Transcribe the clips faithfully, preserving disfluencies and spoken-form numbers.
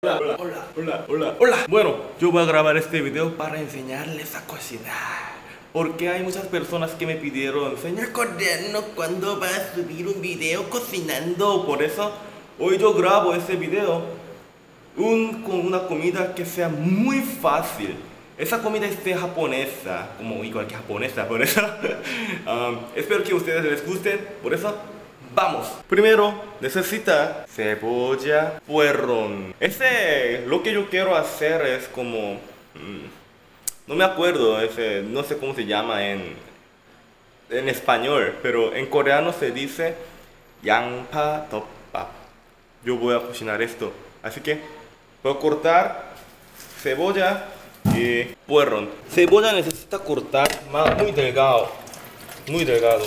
Hola, hola, hola, hola, hola, hola. Bueno, yo voy a grabar este video para enseñarles a cocinar. Porque hay muchas personas que me pidieron, señor Coreano, ¿cuándo va a subir un video cocinando? Por eso, hoy yo grabo este video un, con una comida que sea muy fácil. Esa comida es de japonesa, como igual que japonesa, por eso um, espero que a ustedes les guste, por eso vamos. Primero necesita cebolla, puerrón. Ese, lo que yo quiero hacer es como, mmm, no me acuerdo, ese, no sé cómo se llama en, en español, pero en coreano se dice 양파 덮밥. Yo voy a cocinar esto, así que voy a cortar cebolla y puerrón. Cebolla necesita cortar más, muy delgado, muy delgado.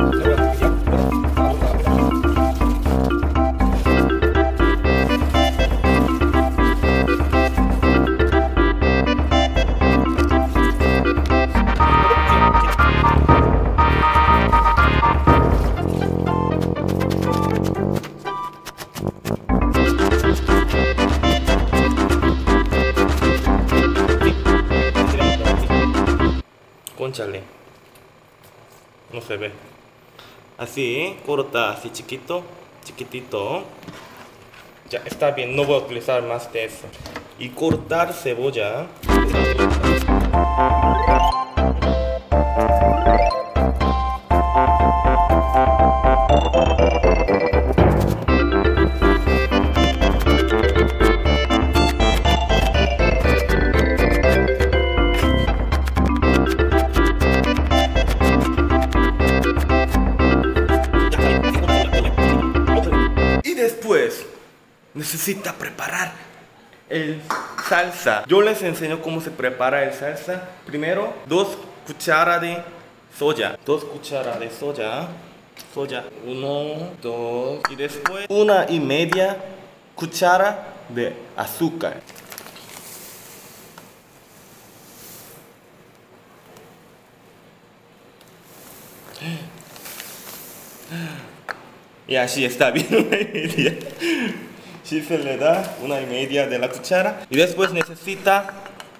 Cónchale, no se ve. Así, corta, así chiquito, chiquitito. Ya está bien, no voy a utilizar más de eso. Y cortar cebolla. Después necesita preparar el salsa. Yo les enseño cómo se prepara el salsa. Primero, dos cucharas de soya. Dos cucharas de soya. Soya. Uno, dos. Y después una y media cuchara de azúcar. Y así está bien, una y media. Si se le da una y media de la cuchara. Y después necesita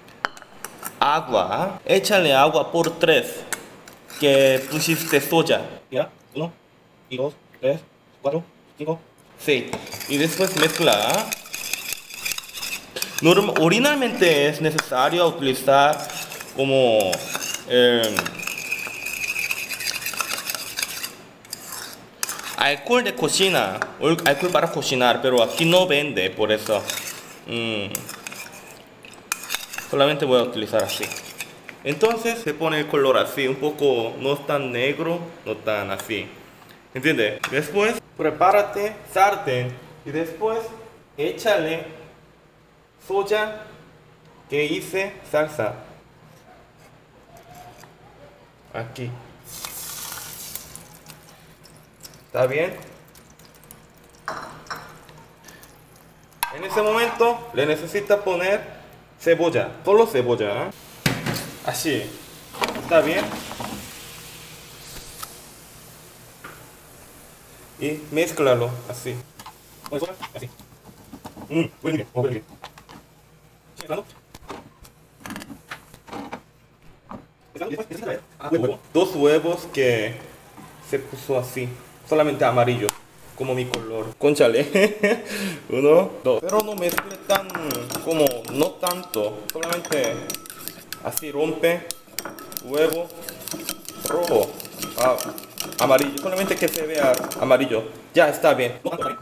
agua. Échale agua por tres que pusiste soya. Ya, uno, y dos, tres, cuatro, cinco, seis. Y después mezcla. Norm originalmente es necesario utilizar como eh, alcohol de cocina, alcohol para cocinar, pero aquí no vende, por eso mm, solamente voy a utilizar así. Entonces se pone el color así, un poco, no tan negro, no tan así, ¿entiendes? Después prepárate sartén y después échale soya que hice salsa aquí. ¿Está bien? En ese momento le necesita poner cebolla, solo cebolla, ¿eh? Así, ¿está bien? Y mezclalo así. Así. Mm, muy bien, muy bien. Dos huevos que se puso así, solamente amarillo, como mi color. Cónchale. Uno, dos. Pero no mezcle tan, como, no tanto. Solamente así rompe. Huevo rojo. Ah, amarillo. Solamente que se vea amarillo. Ya está bien.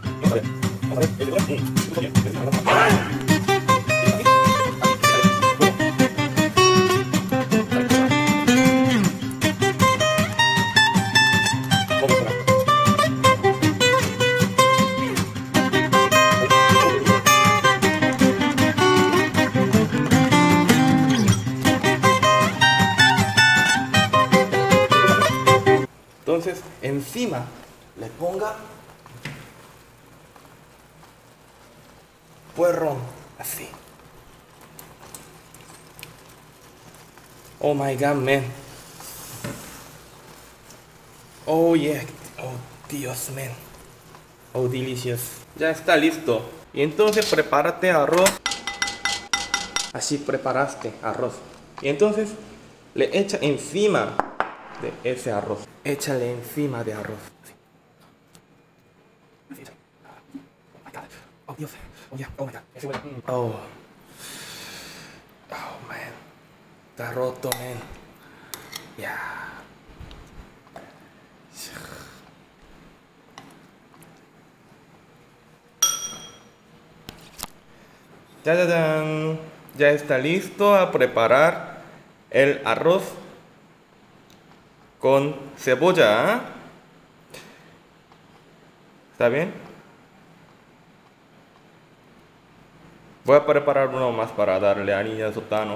Entonces, encima le ponga puerrón, así. Oh my god, man. Oh yeah. Oh Dios, man. Oh, delicious. Ya está listo. Y entonces prepárate arroz. Así preparaste arroz. Y entonces le echa encima de ese arroz. Échale encima de arroz. Así. Así. Oh my God. Oh Dios. Oh yeah. Oh my God. Ese huele. Oh. Oh man. Está roto, man. Ya. Yeah. Ya, ya, ya, ya está listo a preparar el arroz con cebolla. ¿Está bien? Voy a preparar uno más para darle a Niña Sotano.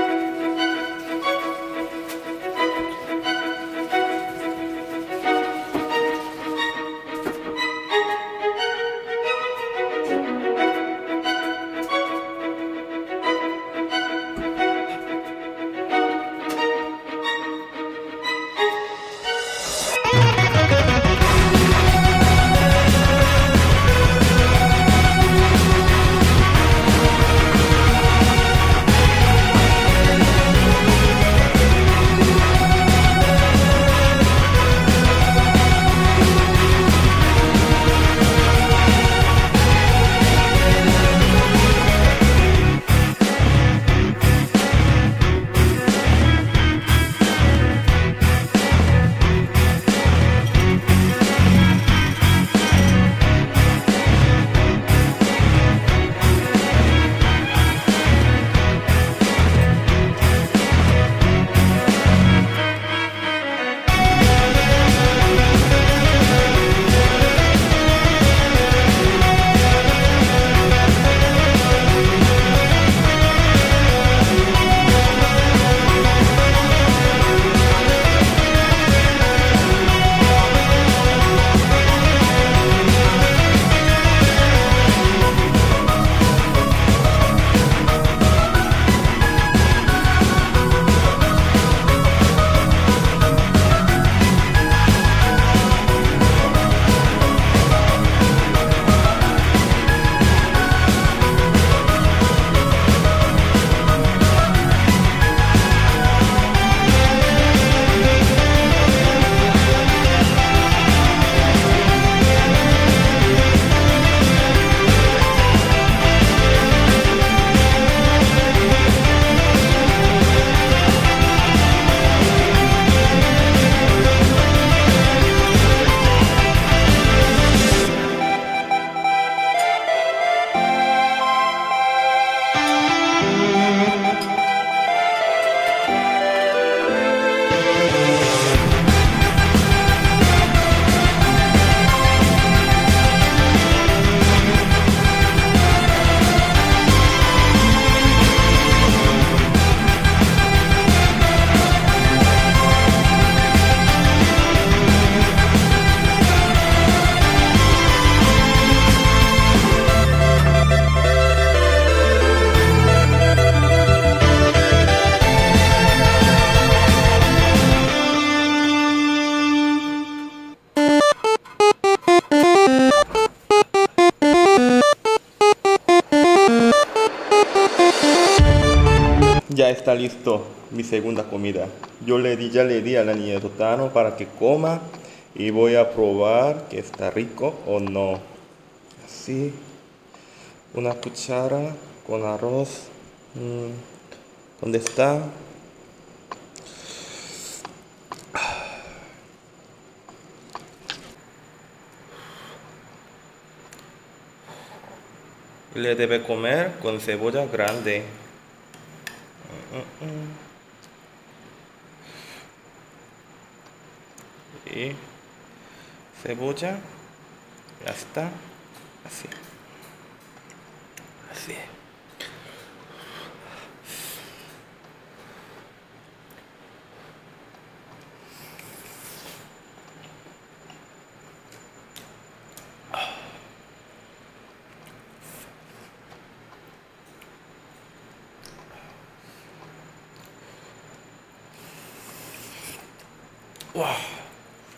Ya está listo mi segunda comida. Yo le di, ya le di a la Niña Sotano para que coma y voy a probar que está rico o no. Así, una cuchara con arroz. Mm, ¿Dónde está? Le debe comer con cebolla grande. Y cebolla, ya está, así, así. Wow.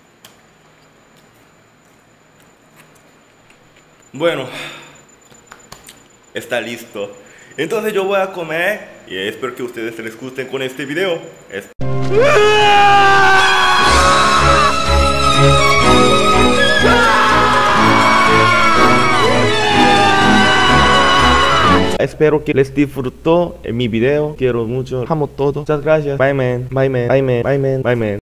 Bueno, está listo. Entonces yo voy a comer y espero que ustedes les gusten con este video. Es... Espero que les disfrutó en mi video. Quiero mucho. Amo todo. Muchas gracias. Bye man. Bye man. Bye man. Bye man. Bye man.